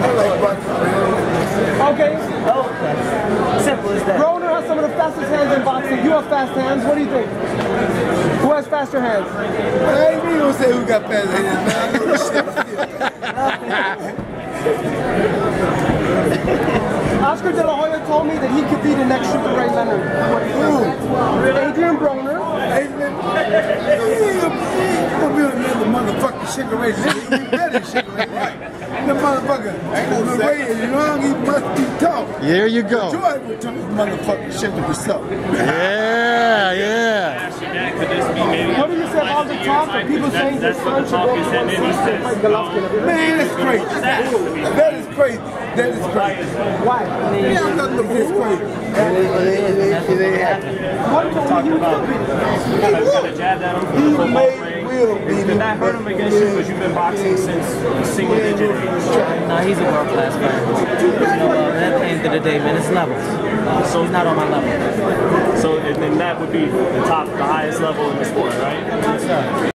Okay. Oh, simple as that. Broner has some of the fastest hands in boxing. You have fast hands. What do you think? Who has faster hands? I ain't even gonna say who got fast hands, man. I know this shit. Oscar De La Hoya told me that he could be the next Sugar Ray Leonard. What do you think? Adrian Broner. Adrian, he ain't gonna be another motherfucking Sugar Ray Leonard. We better Sugar Ray, right? The motherfucker, the way is young, he must be tough. There you go. Joy would tell this motherfucking shit to be so. Yeah, yeah. What do you say about the talk of people saying that son should go to fight Golovkin? Man, that's crazy. That is crazy. That is crazy. Why? Yeah, I'm not looking at this crazy. It ain't happening. What told you would be? He will be. Did that hurt him against you because you've been boxing since single digit age? No, he's a world class fighter. At the end of the day, man, it's levels. So he's not on my level. So and then that would be the highest level in the sport, right?